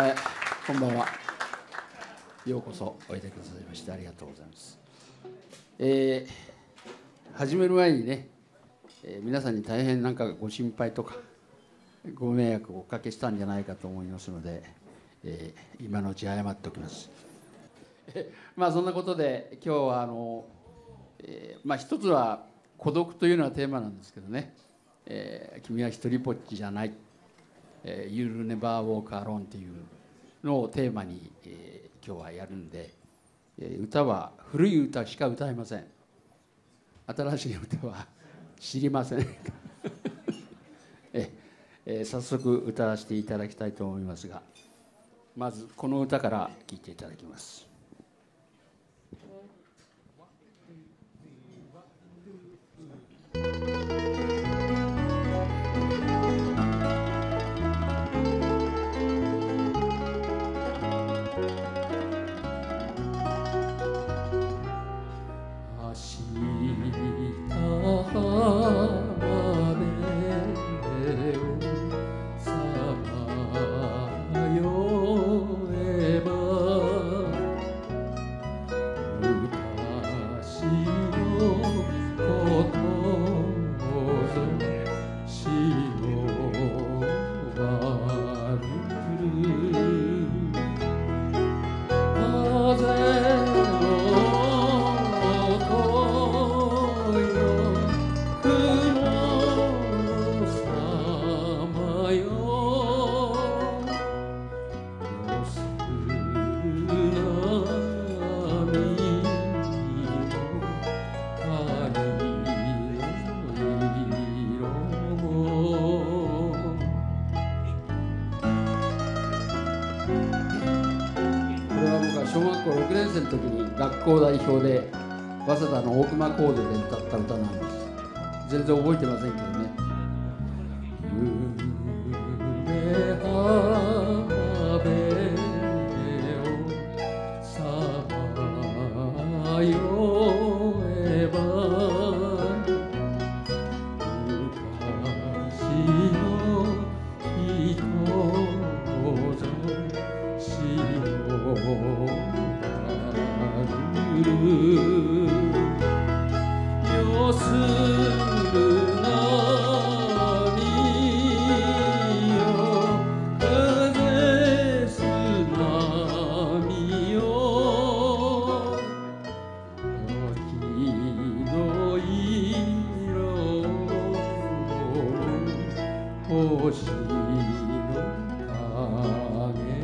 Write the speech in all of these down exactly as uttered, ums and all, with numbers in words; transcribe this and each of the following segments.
はい、こんばんは。ようこそおいでくださいましてありがとうございます。えー、始める前にね、えー、皆さんに大変なんかご心配とかご迷惑をおかけしたんじゃないかと思いますので、えー、今のうち謝っておきます。まあそんなことで今日はあの、えー、まあ一つは孤独というのがテーマなんですけどね、えー、君は一人ぼっちじゃない、えー、You'll never walk alone というのをテーマに、えー、今日はやるんで、えー、歌は古い歌しか歌いません。新しい歌は知りません。ええー、早速歌わせていただきたいと思いますが、まずこの歌から聴いていただきます。小学校ろくねん生の時に学校代表で早稲田の大熊講堂で歌った歌なんです。全然覚えてませんけどね。夢はべをさまよえば昔の人ぞしよよするなみよ風すなみよ秋の色星の影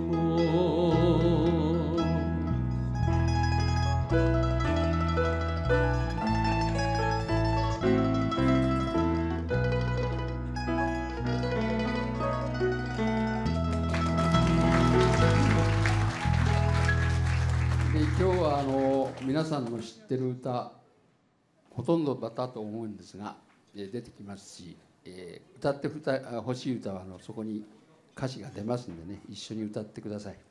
今日はあの皆さんの知ってる歌ほとんどだったと思うんですが、え出てきますし、えー、歌ってほしい歌はあのそこに歌詞が出ますんでね、一緒に歌ってください。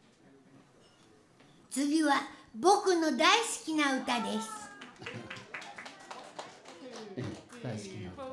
次は僕の大好きな歌です。 大好きな歌。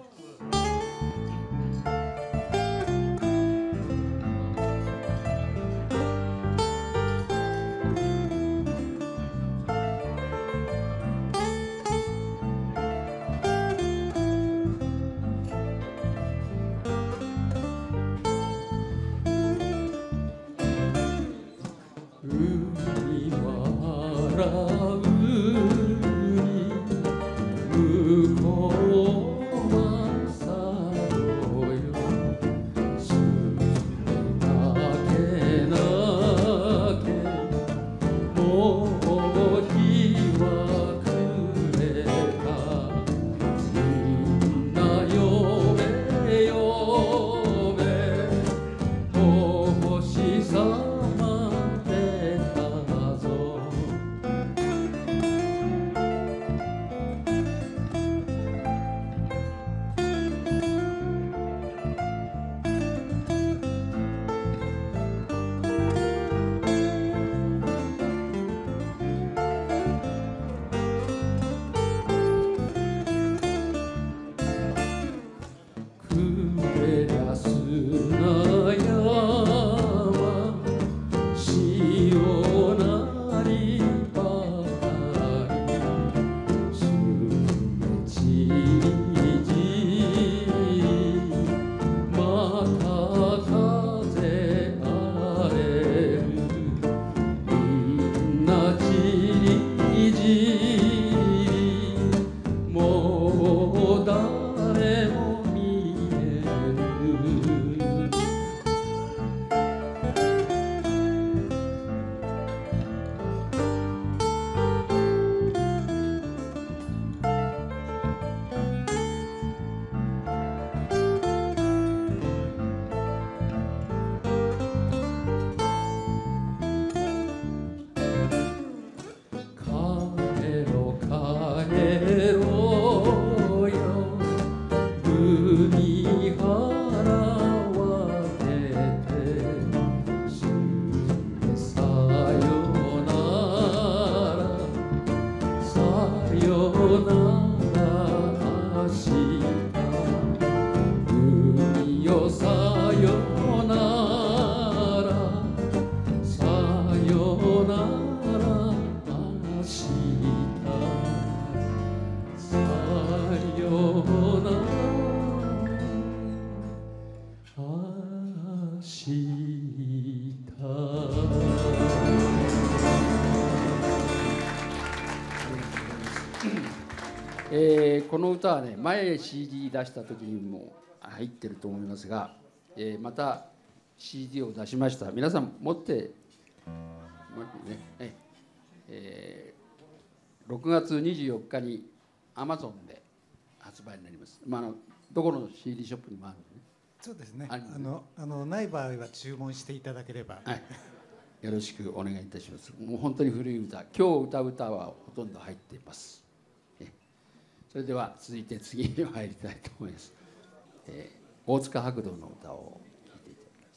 向こうはさよなら明日、海よさよなら、さよなら明日、さよなら明日。えーこの歌はね、前 シーディー 出した時にも入ってると思いますが、えーまた シーディー を出しました。皆さん持って持ってね、ええーろくがつにじゅうよっかに アマゾン で発売になります。まあ、あのどこの シーディー ショップにもあるんでね。 そうですね。 あるんであのあのない場合は注文していただければ。 はい、よろしくお願いいたします。もう本当に古い歌、今日歌う歌はほとんど入っています。えそれでは続いて次に入りたいと思います。えー、大塚白道の歌を聴いていただきます。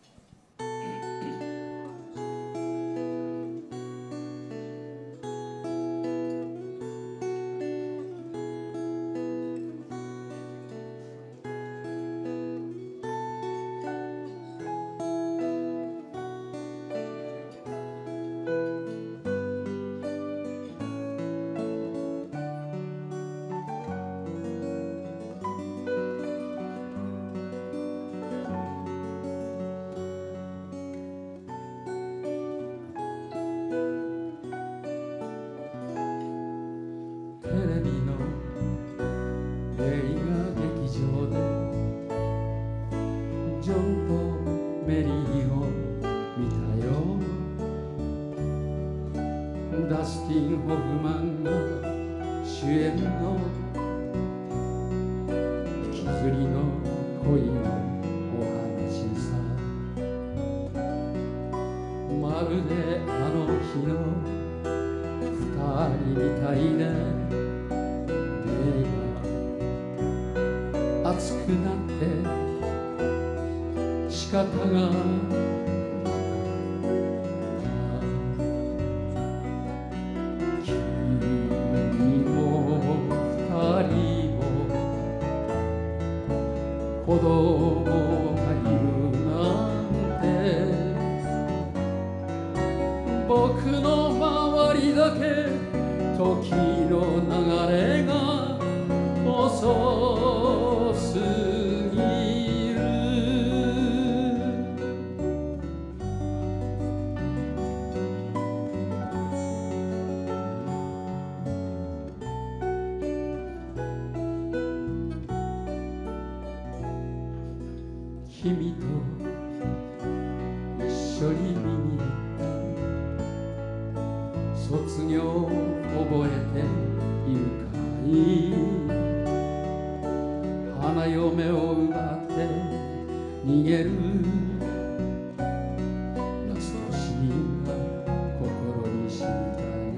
テレビの映画劇場でジョンとメリーを見たよ。ダスティン・ホフマンが主演の薬の恋のお話さ。まるであの日の二人みたいで熱くなって仕方がなかった。君も二人も子供がいるなんて、僕の周りだけ時の流れが遅すぎる。君と一緒に見に行った卒業覚えているかい。花嫁を奪って逃げるラストシーンが心に染みたね。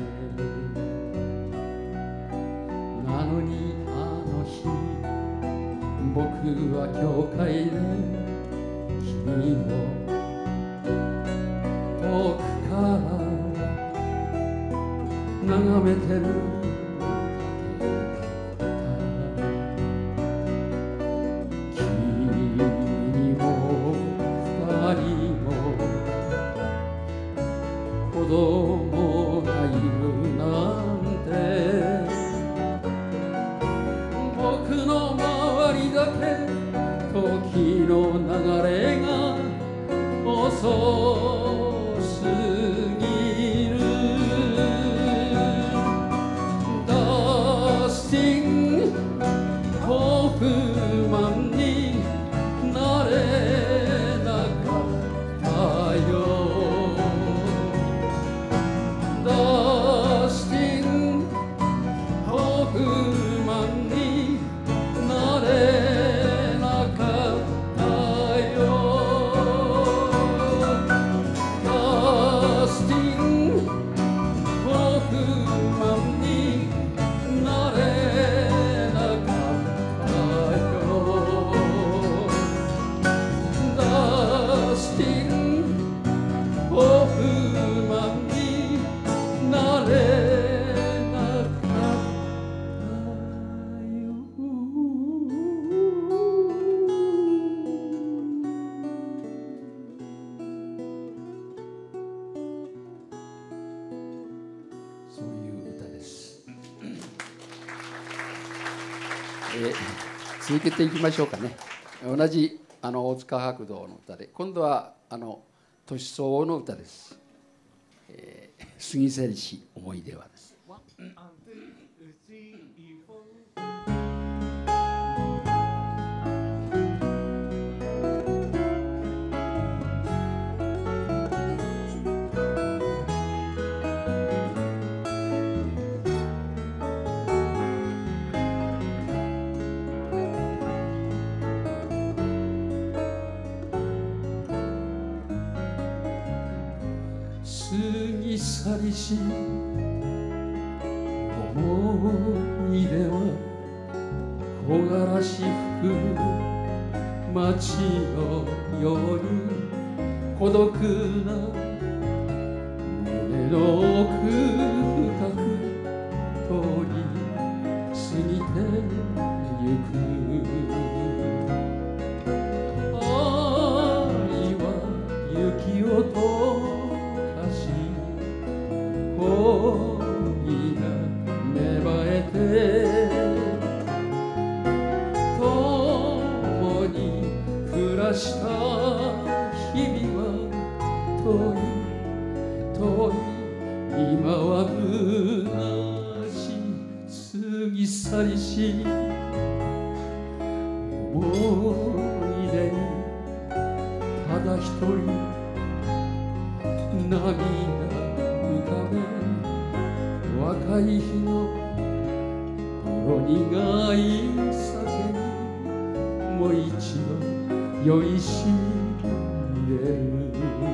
なのにあの日僕は教会で君を遠くから眺めてる。子供がいるなんて、僕の周りだけ時の流れが遅すぎる。 えー、続けていきましょうかね。同じあの大塚白道の歌で、今度はあの年相応の歌です。えー、過ぎ去りし思い出はです。過ぎ去りし思い出は木枯らし吹く街のように孤独な胸の奥深く通り過ぎてゆく。愛は雪をと恋が芽生えて共に暮らした日々は遠い遠い今は虚し過ぎ去りし思い出にただ一人涙若い日のほろ苦い酒にもう一度酔いしれる。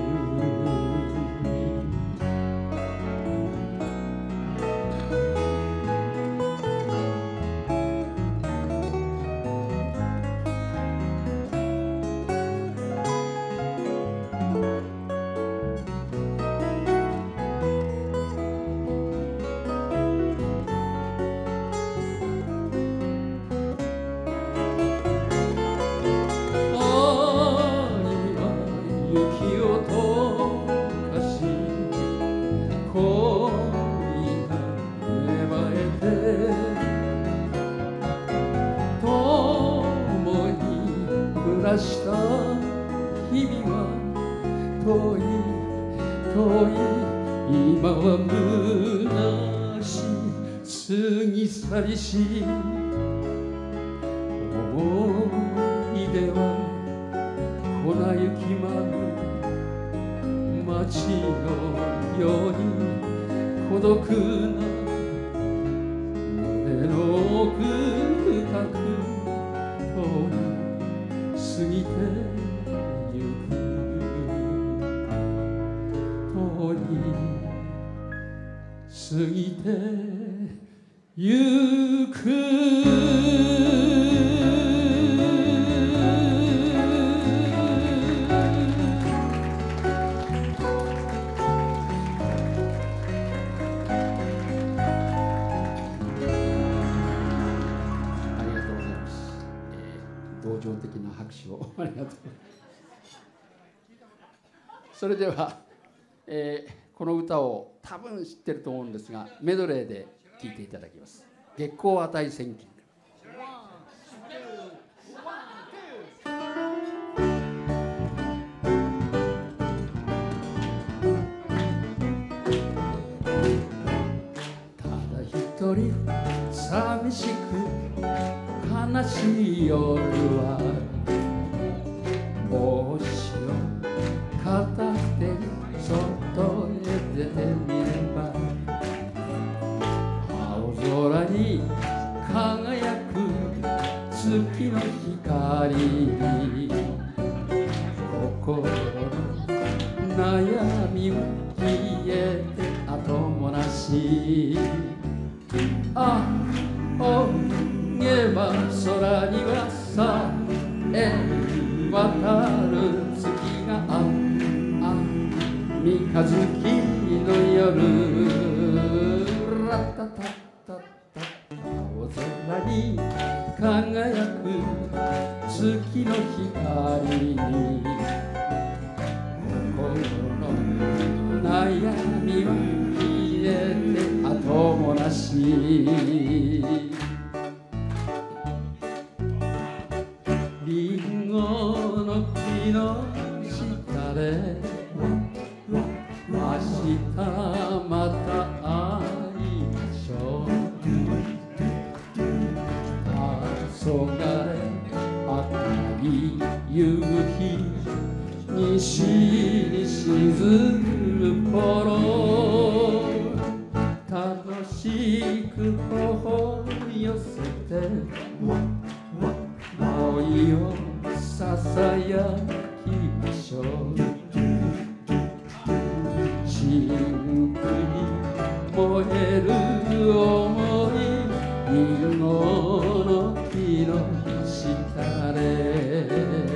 した日々は遠い遠い今は虚し過ぎ去りし思い出は粉雪舞う街のように孤独な胸の奥深く遠い過ぎてゆく遠い過ぎてゆく。同情的な拍手をありがとう。それでは、えー、この歌を多分知ってると思うんですがメドレーで聴いていただきます。月光値千金。ただ一人寂しく悲しい夜は帽子を片手に外へ出てみれば青空に輝く月の光に心の悩みは消えて後もなし。あおげば空にはさえ渡る月がああ三日月の夜ラタタタタ青空に輝く月の光に心の悩みは消えて後もなし。 地に沈む頃楽しく頬寄せて思いをささやきましょうシンクに燃える想いリンゴの木の下で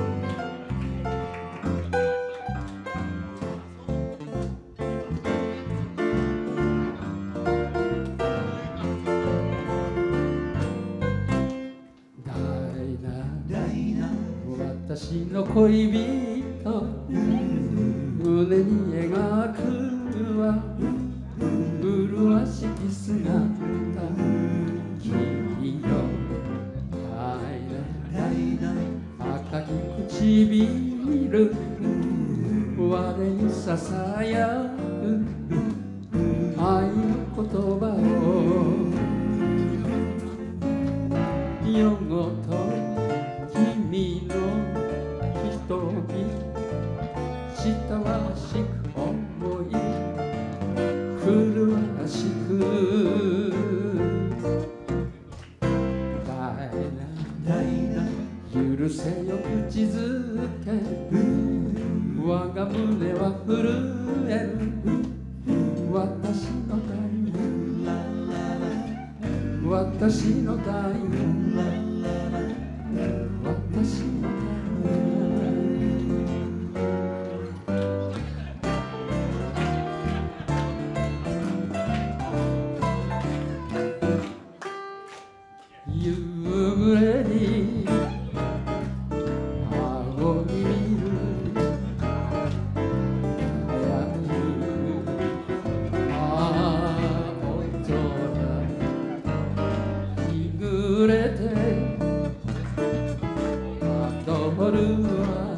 私の恋人胸に描くは麗しき姿君よ赤き唇我にささやく愛の言葉を夜ごと君の瞳親しく思い麗しく許せよ口づけ我が胸は震える私の大私の大私の大夕暮れに顎に見る青空日暮れてパドルは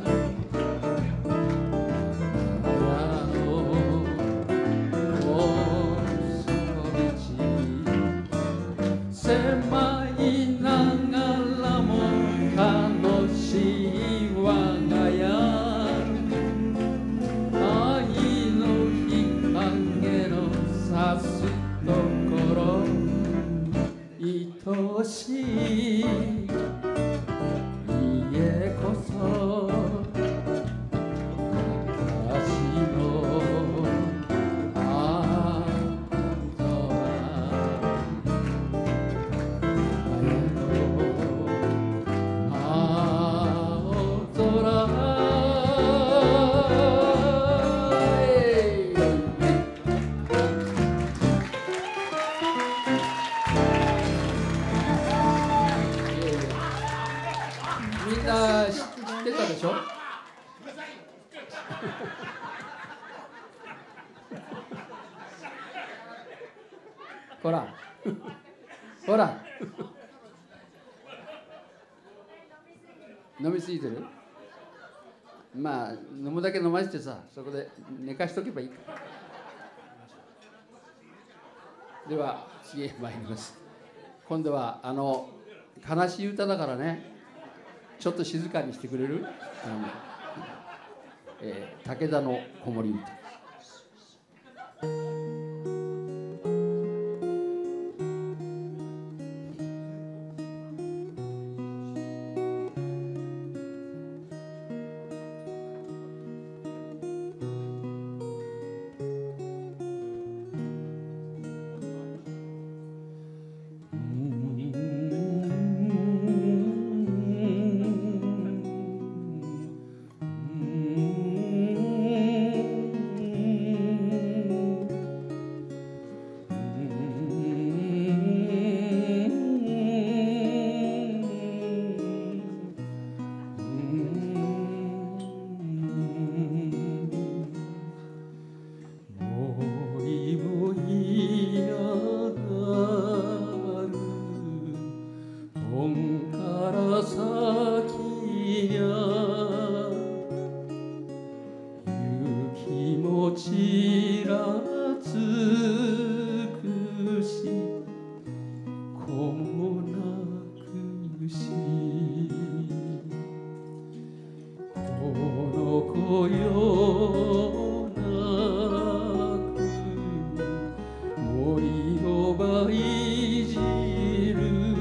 狭いながらも楽しい我が家愛の光の差すところ愛しい家こそ私のみんな知ってたでしょほらほら飲みすぎてるまあ飲むだけ飲ませてさそこで寝かしとけばいいかでは次へ参ります今度はあの悲しい歌だからねちょっと静かにしてくれるあの、えー、武田の子守歌いじる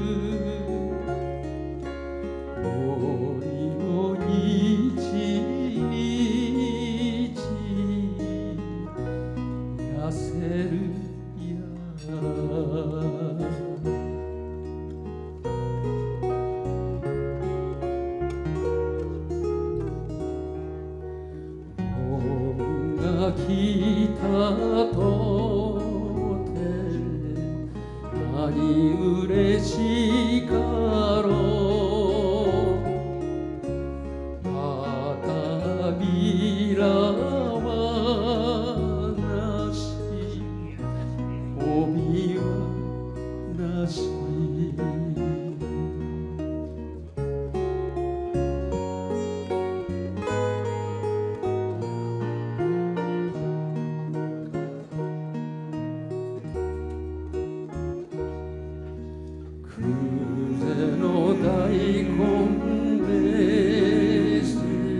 森を一日痩せるが来たとて何嬉しかろう片びらはなし帯はなし大根飯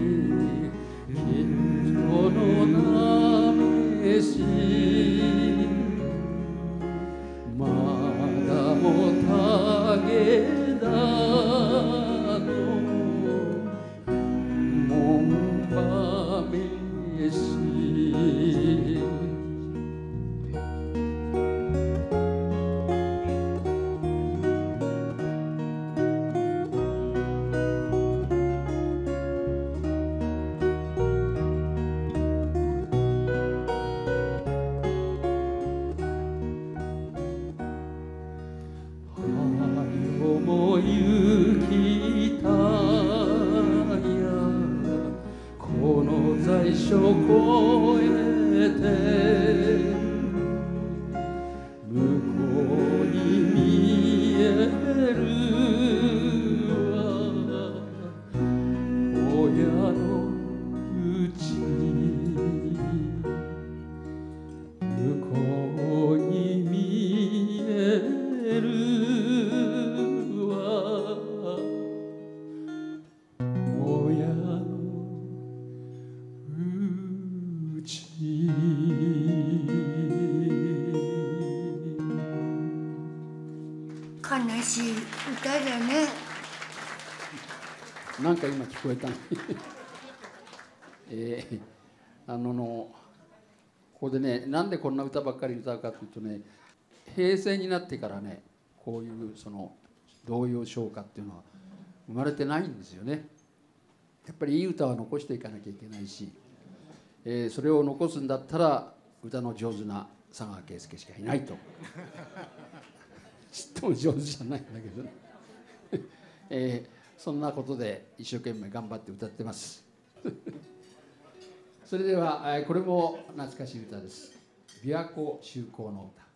近所のなめしまだも武田の門馬飯行きたやこの在所越えて向こうに見えるは親の家向こうに見える悲しい歌だね。 なんか今聞こえたのえー、あののここでね、なんでこんな歌ばっかり歌うかというとね、平成になってからね、こういうその童謡唱歌っていうのは生まれてないんですよね。やっぱりいい歌は残していかなきゃいけないし、えー、それを残すんだったら歌の上手な佐川啓介しかいないとちっとも上手じゃないんだけどね、えー、そんなことで一生懸命頑張って歌ってますそれでは、えー、これも懐かしい歌です。琵琶湖就航の歌。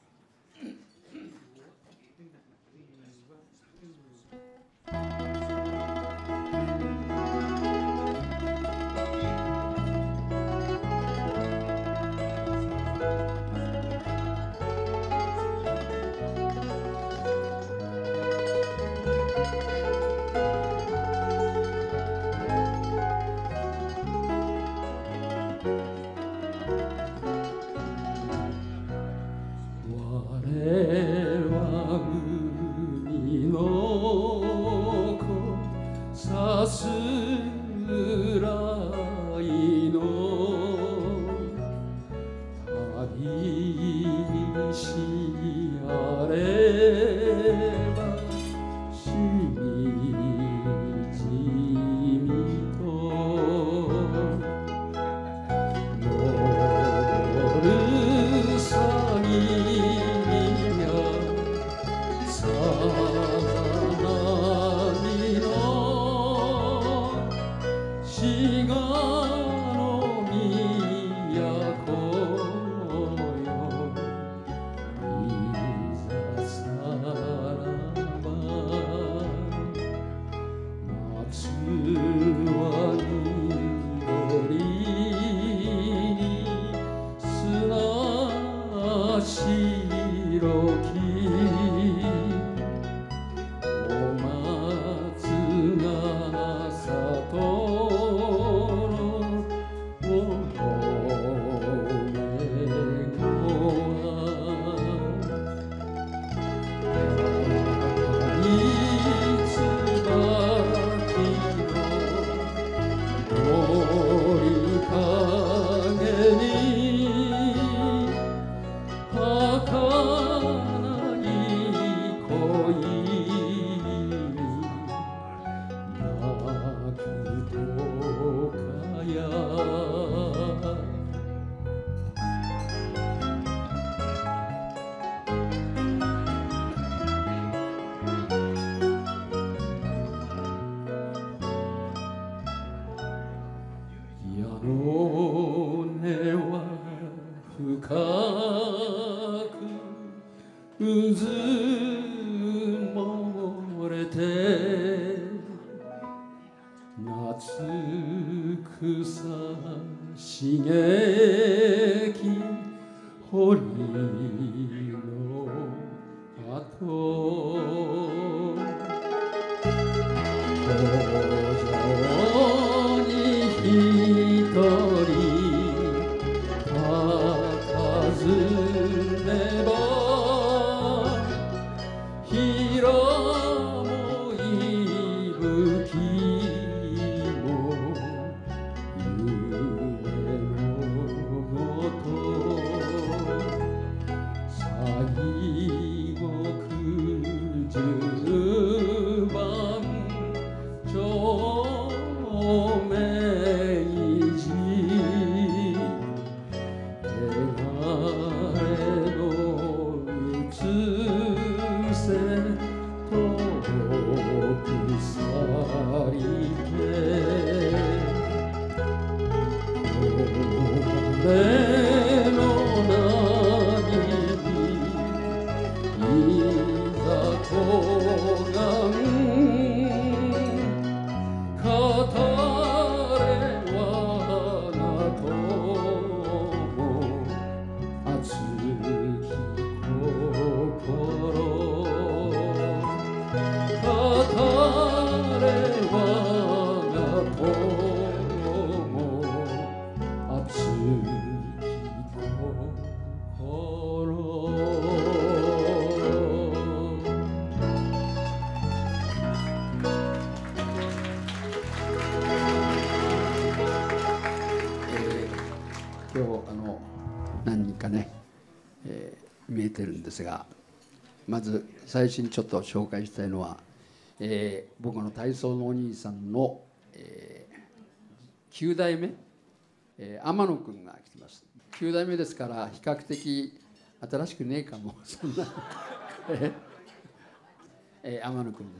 さすらいの旅しあればしみじみと登るさぎやさざ波の滋賀の都よいざさらば夏は緑砂白きお松が里ずもれて夏草茂き堀の跡工場に一人佇めば平も息吹も夢のごと西国十番長明寺汚れのうつせ遠く去りて雨の波にいざとがん語れ我が友熱き心語れ我が友熱き心今日あの何人かね、えー、見えてるんですが、まず最初にちょっと紹介したいのは、えー、僕の体操のお兄さんの、えー、きゅう代目、えー、天野くんが来てます。きゅう代目ですから比較的新しくねえかもそんなえー、天野くんです。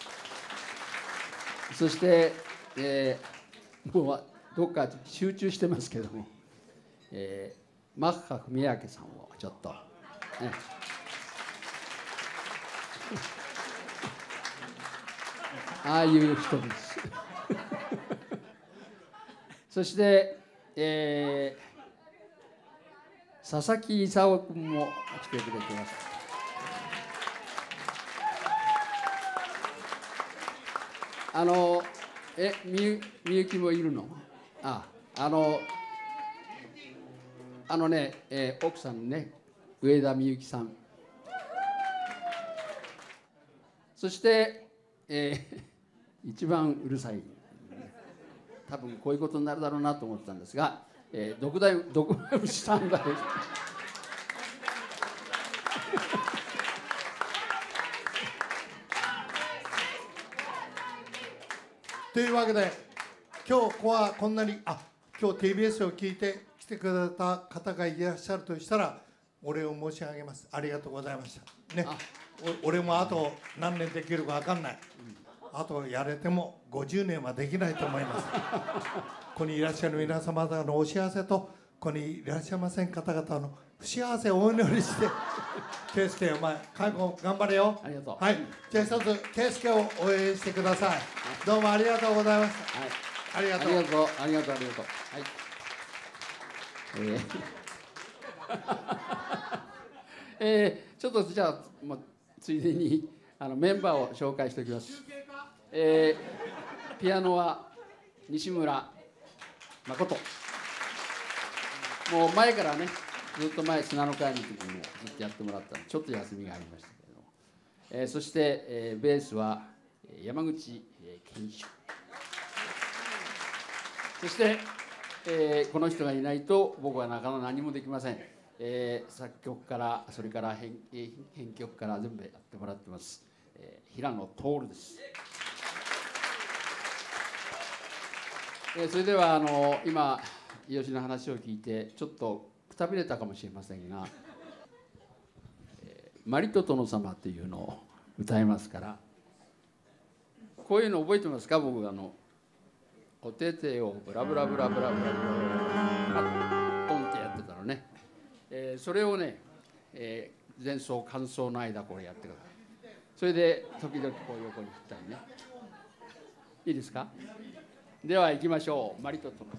そして、えー、もうどっか集中してますけども、えー、マッハ文明さんをちょっと、ね、ああいう人ですそして、えー、佐々木功君も来てくれてます。あのえみゆみゆきもいるの？ああのあのね、えー、奥さんね、上田美幸さん、そして、えー、一番うるさい、多分こういうことになるだろうなと思ってたんですが、えー、独大独大牛さんがというわけで今日ここはこんなにあ今日 ティービーエス を聞いて来てくれた方がいらっしゃるとしたらお礼を申し上げます。ありがとうございましたね。俺もあと何年できるか分かんない、うん、あとやれてもごじゅうねんはできないと思いますここにいらっしゃる皆様方のお幸せとここにいらっしゃいません方々の不幸せをお祈りして圭介お前介護頑張れよ。 ありがとう。 はい、じゃあ一つ圭介を応援してください。どうもありがとうございました。はい、ありがとう。 ありがとう。ありがとう。ありがとう。はい。えーえー、ちょっとじゃあ、まあ、ついでにあのメンバーを紹介しておきます。えー、ピアノは西村誠。もう前からね、ずっと前砂の会の時にもずっとやってもらったのでちょっと休みがありましたけれども、えー、そして、えー、ベースは山口健一。そして、えー、この人がいないと僕はなかなか何もできません。えー、作曲からそれから編編曲から全部やってもらってます、えー、平野徹です。えー、それではあの今吉の話を聞いてちょっとくたびれたかもしれませんが「えー、マリト殿様」というのを歌いますから、こういうの覚えてますか？僕あのお手手をブラブラブラブラブラブラブラポンってやってたのね。えー、それをね、えー、 前奏間奏の間これやってください。それで時々こう横に振ったりね。いいですか。では行きましょう。マリトットの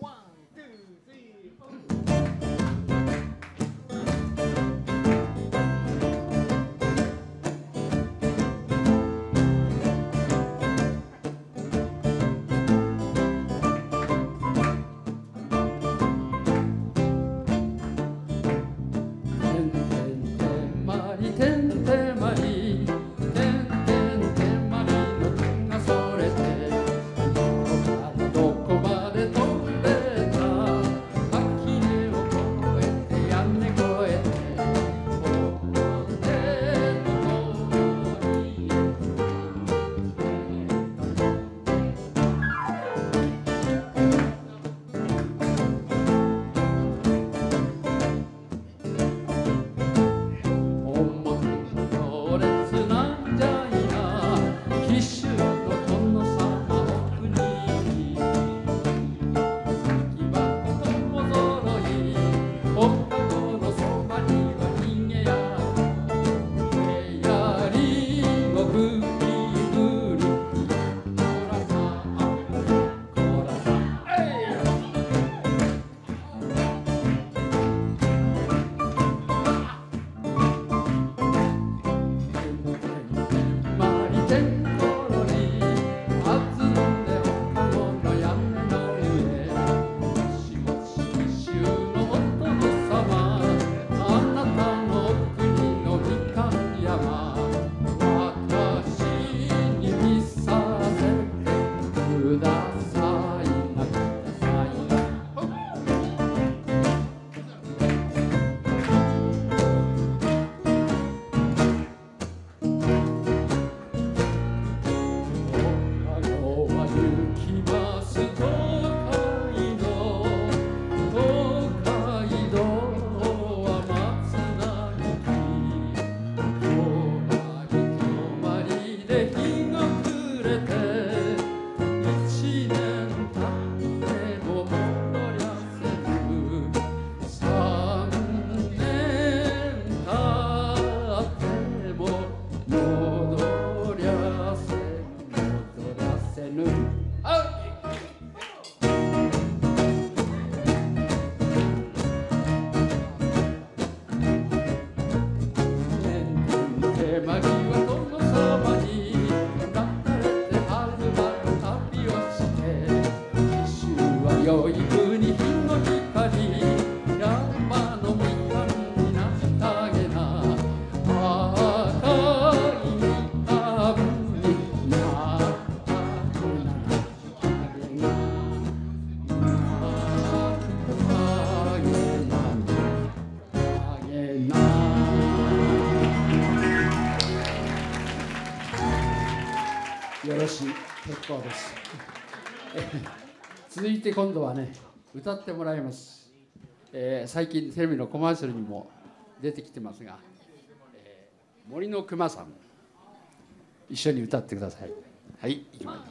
よろしい、結構です。続いて今度はね、歌ってもらいます。えー、最近テレビのコマーシャルにも出てきてますが、えー、森のくまさん、一緒に歌ってください。はい、行きましょう。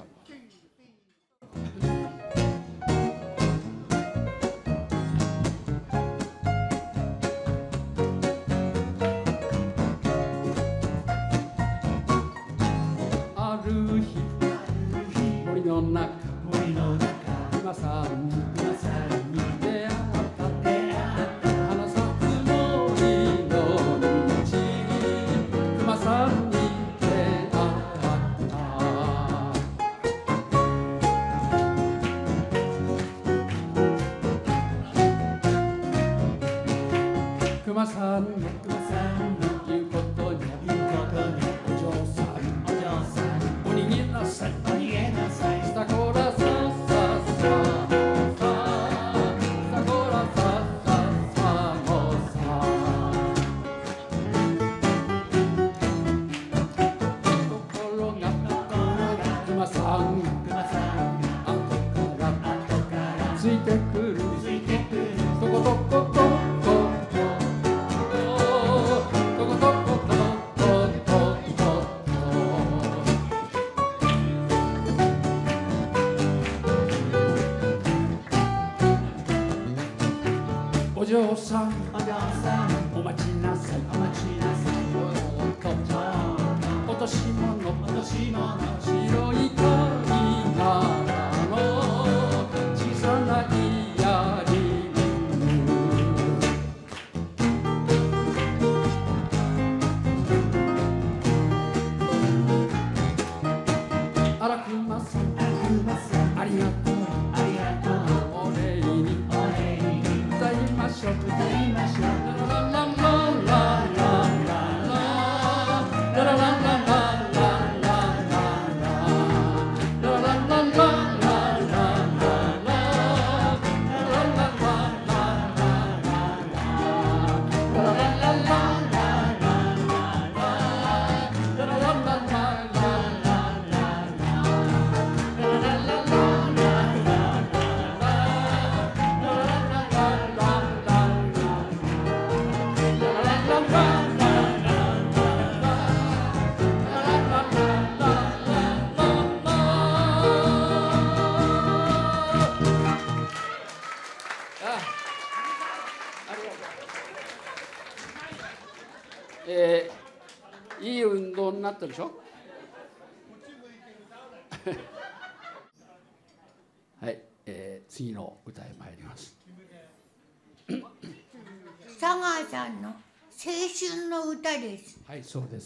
森の中、森の中、熊さん、熊さんに出会った出会った花咲く森の道、熊さんに出会った。 えー、いい運動になったでしょはい、えー、次の歌へ参ります。 佐川さんの青春の歌です。 はい、そうです。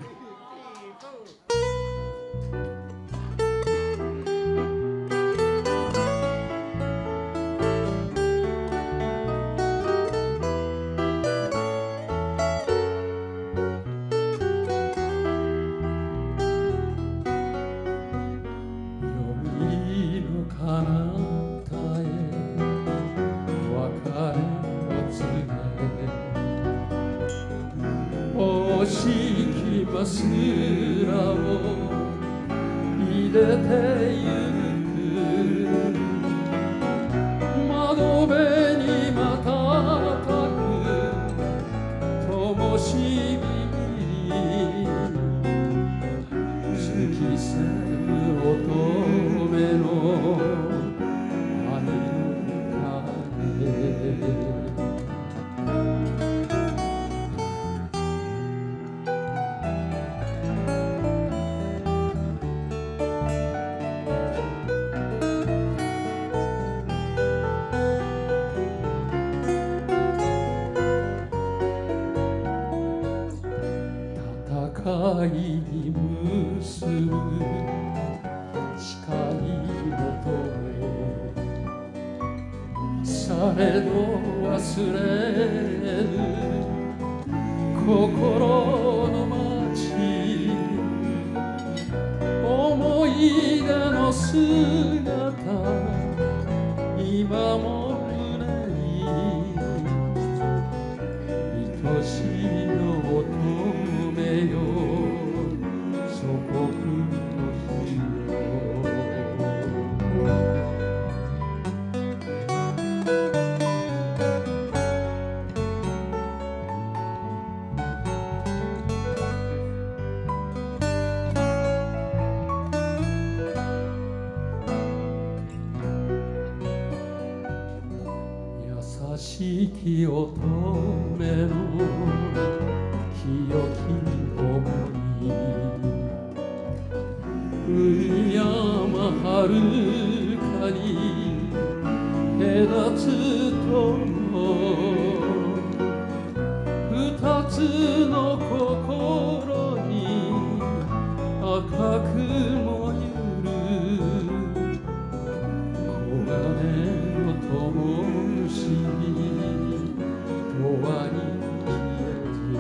バスらを入れてゆく窓辺に瞬く灯火に突きせる乙女の羽の影愛に結ぶ誓いの友されど忘れる心の街思い出の姿今も胸に愛しいの乙女よ優しき乙女の清き想い海山はるかに隔つと二つの心に赤く燃ゆる黄金の灯火永遠に消えず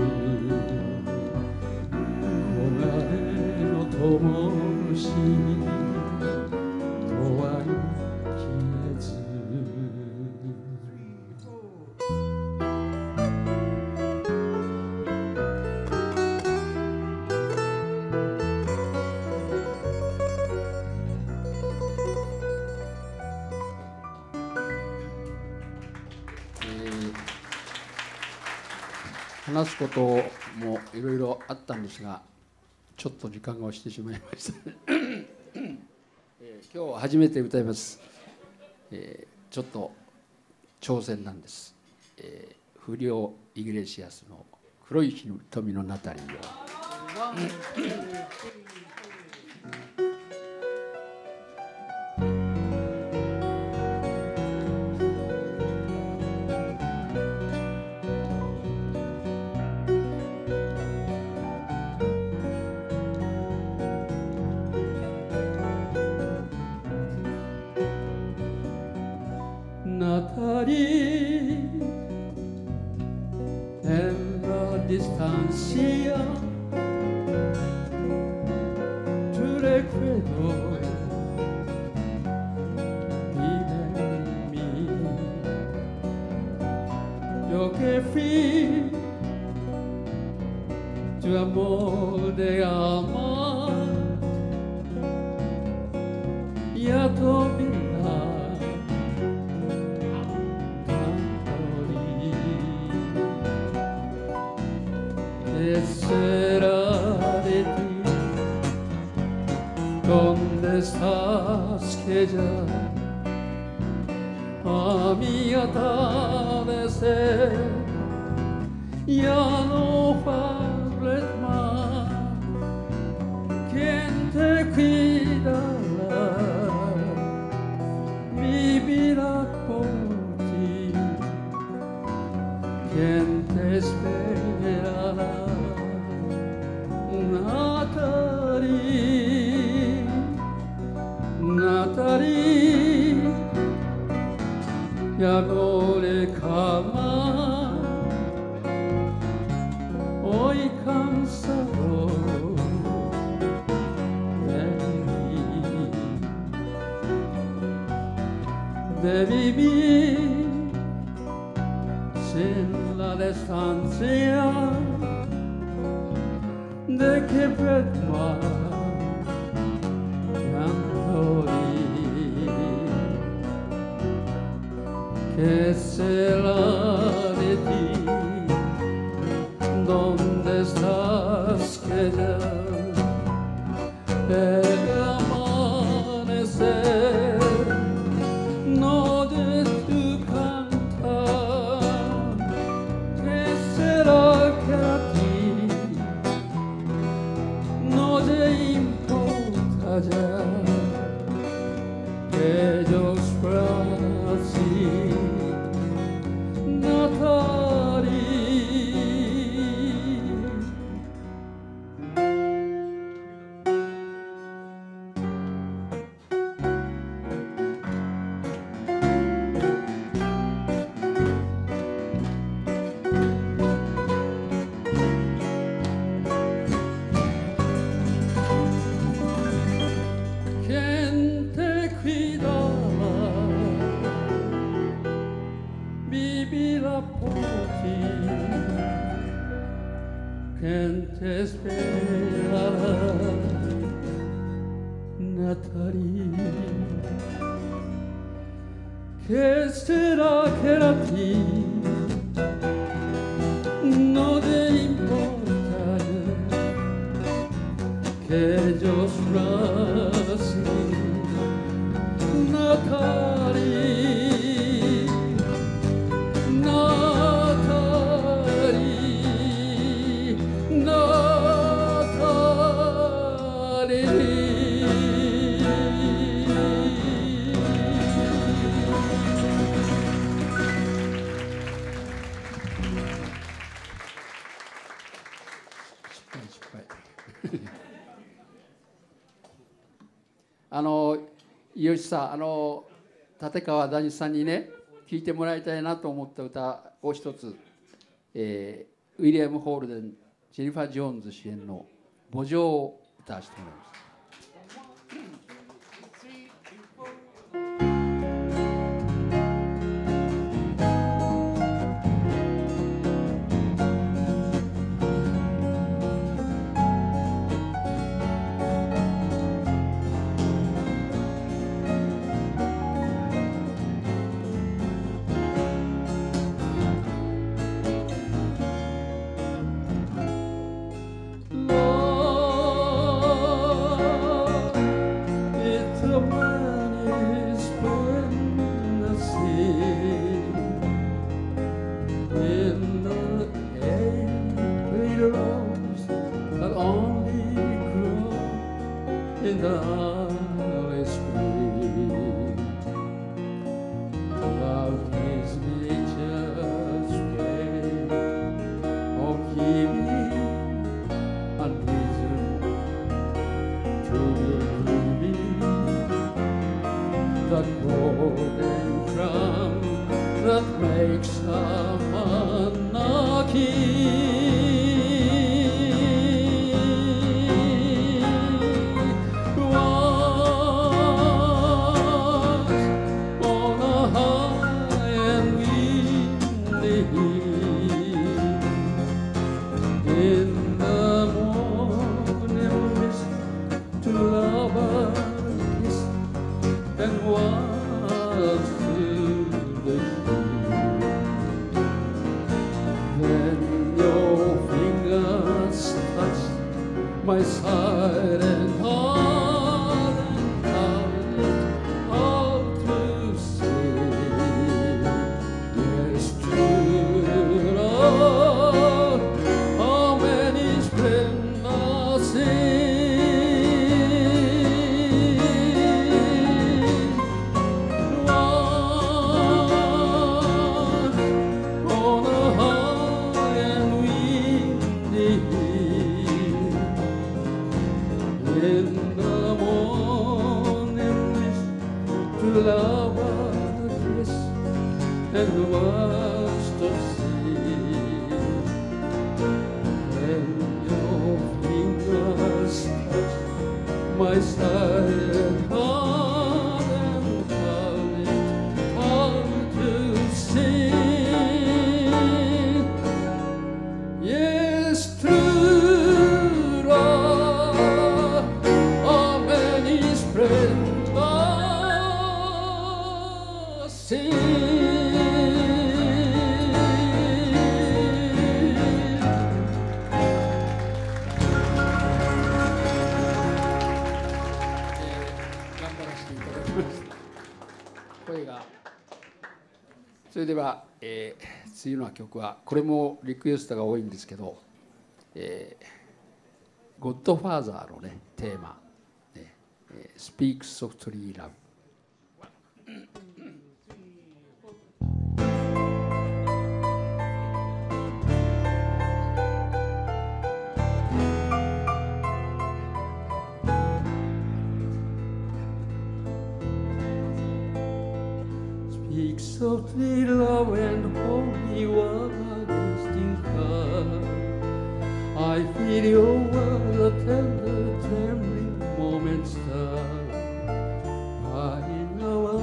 黄金の灯火永遠に消えず話すこともいろいろあったんですが、ちょっと時間が押してしまいました、えー、今日初めて歌います、えー、ちょっと挑戦なんです、えー、フリオ・イグレシアスの黒い瞳のナタリーを Natalie en la distancia puedo vive en mí. Yo que fui tu amor de alma y a tu vida ¿qué será de ti? ¿Dónde estás que ya a mi atardecer ya no hables más? ¿Quién te cuidará? Vivirá por ti. ¿Quién te esperará? Natalie, Natalie, ya no le calma, hoy cansado de vivir, de vivir sin la distancia de que verma ¿qué será de ti? ¿Dónde estás que ya el amanecer no de tu cantar? ¿Qué será que a ti no te importa ya que yo así? ¿Quién te cuidará? Vivirá por ti. ¿Quién te esperará? Natalie, ¿qué será que a ti no te importa que yo así? Natalie, Natalie, Natalie. あの吉さん、あの立川談志さんにね聴いてもらいたいなと思った歌を一つ、えー、ウィリアム・ホールデン、ジェニファー・ジョーンズ主演の「墓場」を歌わせてもらいます。 In the early spring, love is nature's way of giving and reason to believe the golden crown that makes a man a king. my silent heart and taught it how to sing. Yes, true love, how many splendors sing. And watched the sea, and your fingers touched my silent heart and taught it how to sing. Yes, true love, how many splendors sing. 声がそれでは、えー、次の曲はこれもリクエストが多いんですけど、えー、ゴッドファーザーのねテーマ、ねえー、Speak Softly Love。 Speak softly, love, and hold me while against your heart. I feel your words, a tender, trembling moment start. I know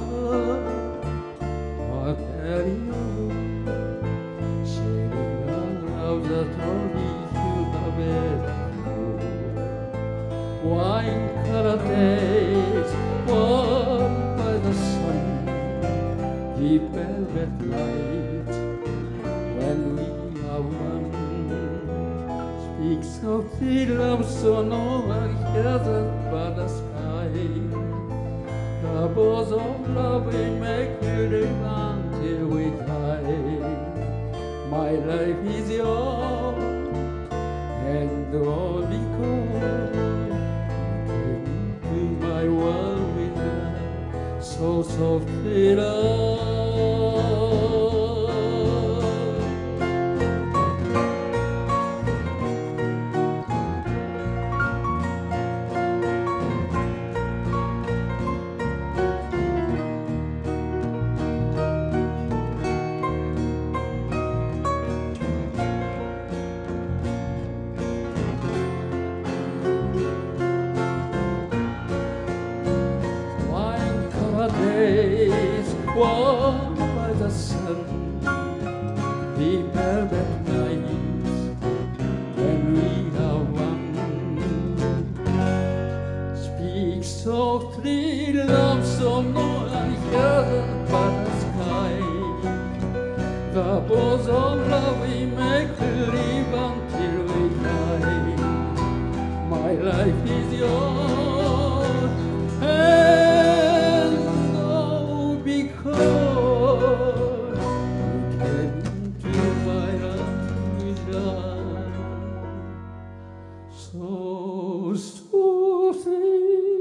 my very own, sharing a love that only you have ever known. Wine colored days, warmed by the sun, deep velvet light, when we are one. Speak softly, love, so no one hears it but the sky. The voice of love we make will live until we die. My life is yours, and all because you came to my world with love, so softly, love. Days warmed by the sun, deep velvet nights, when we are one. Speak softly, love, so no one hears it but the sky. The voice of love we make believe until we die. My life is yours, and because you came to my life with love, so softly,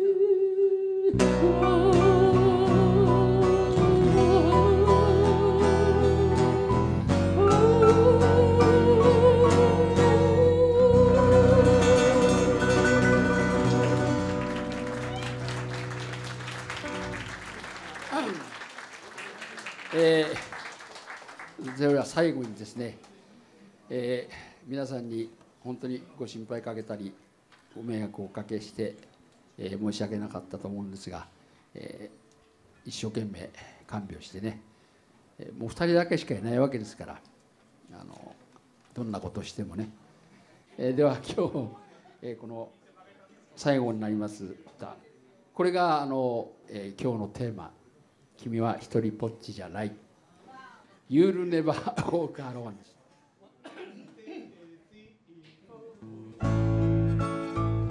えー、それでは最後にですね、えー、皆さんに本当にご心配かけたりご迷惑をおかけして、えー、申し訳なかったと思うんですが、えー、一生懸命看病してね、えー、もうふたりだけしかいないわけですから、あのどんなことをしてもね、えー、では今日、えー、この最後になります歌、これがあの、えー、今日のテーマ、君は一人ぽっちじゃない。You'll never walk alone です。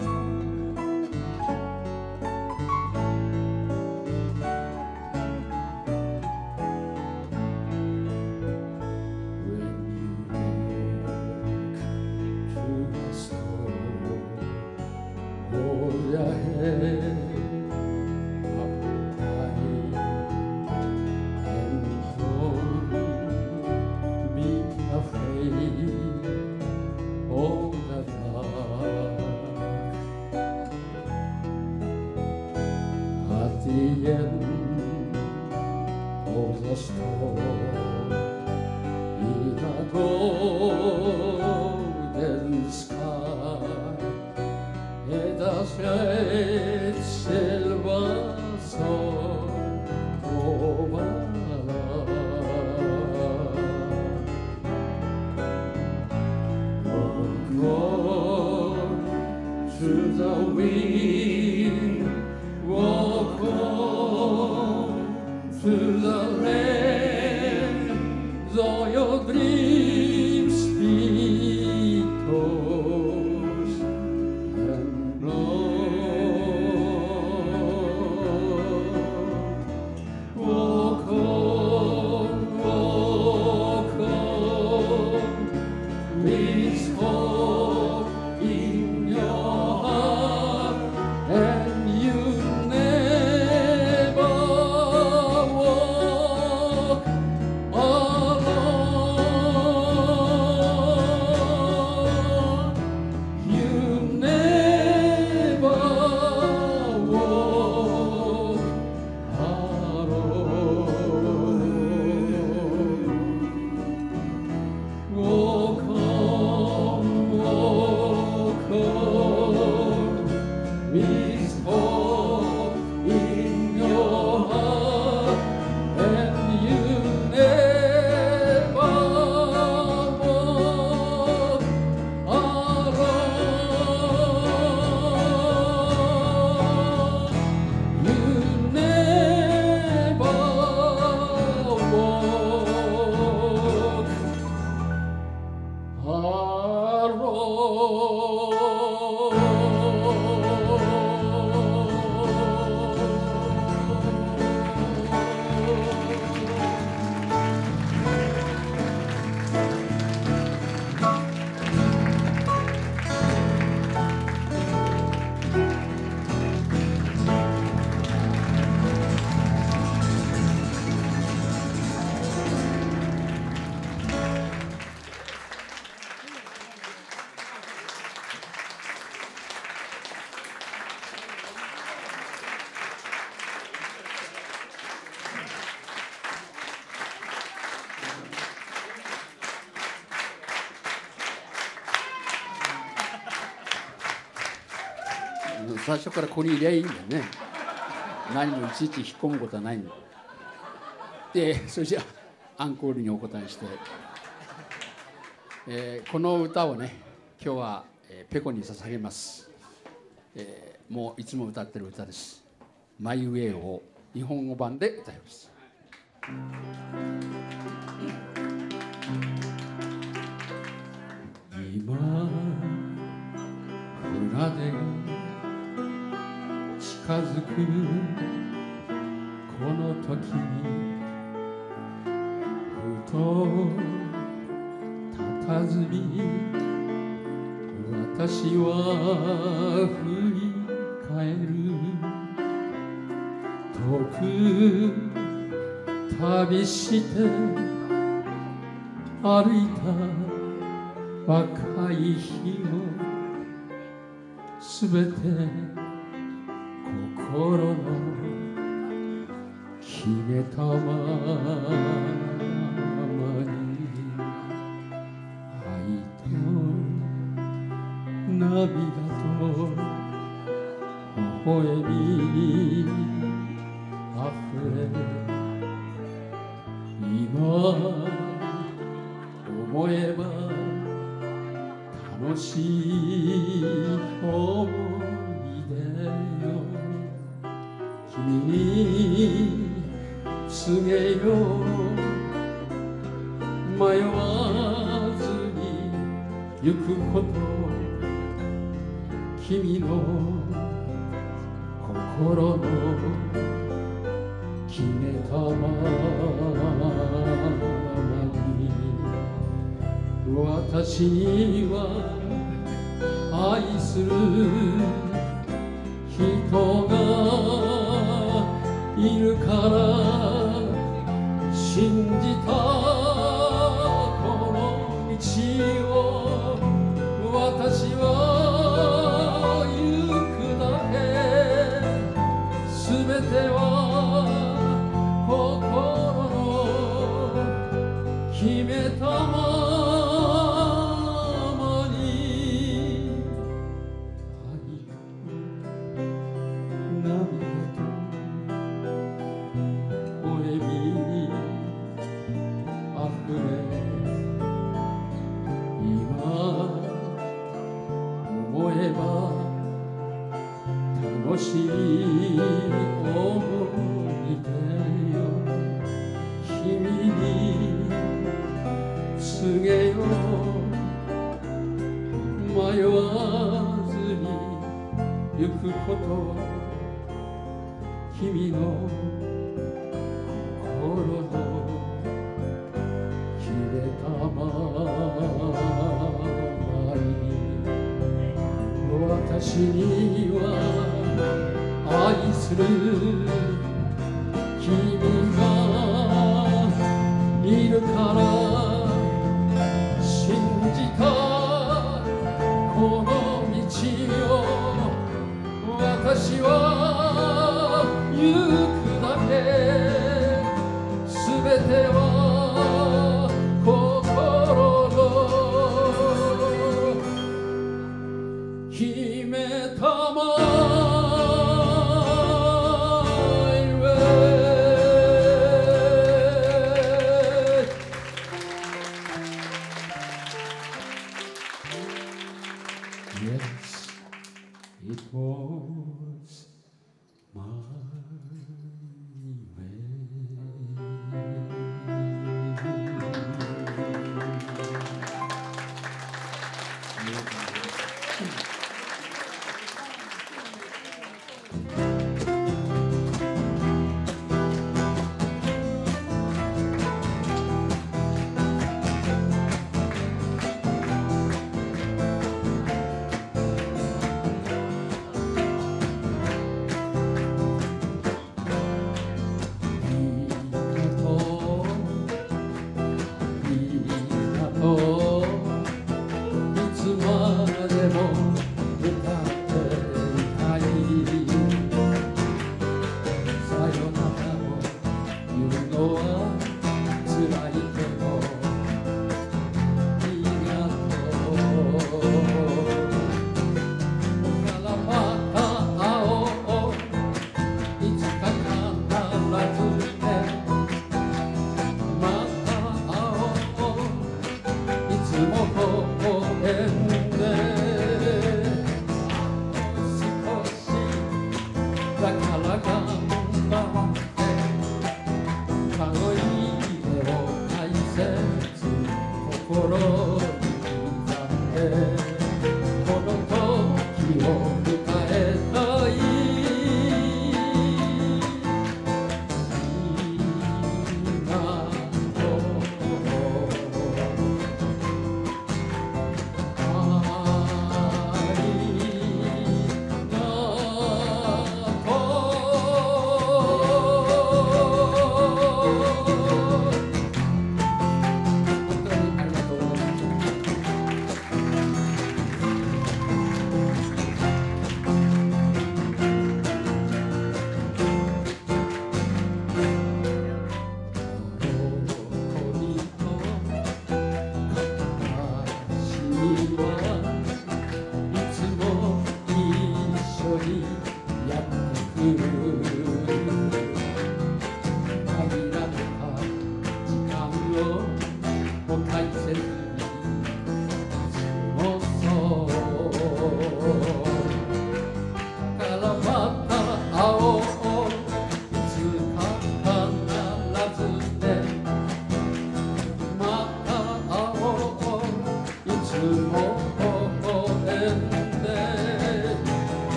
最初からここにいりゃいいんだよね。何もいちいち引っ込むことはないんだ。でそれじゃあアンコールにお答えして、えー、この歌をね今日は、えー、ペコに捧げます、えー、もういつも歌ってる歌です。マイウェイを日本語版で歌います。 今船出が近づくこの時にふと佇み私は振り返る。遠く旅して歩いた若い日もすべて心の決めたままに愛と涙と微笑みにあふれ、今思えば楽しい思い出よ。君に告げよう、迷わずに行くこと。君の心の決めたままに、私には愛する人しい思い出よ君に告げよう迷わずに行くこと君の心の切れたままに私には愛する君がいるから信じたこの道を私は行くだけすべては心の決めたまYes, it was my way.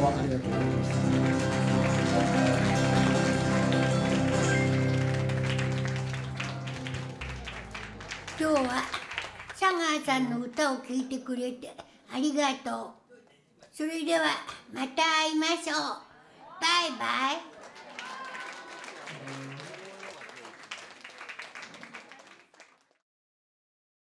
もありがとうございました。 今日は佐川さんの歌を聴いてくれてありがとう。それではまた会いましょう。バイバイ。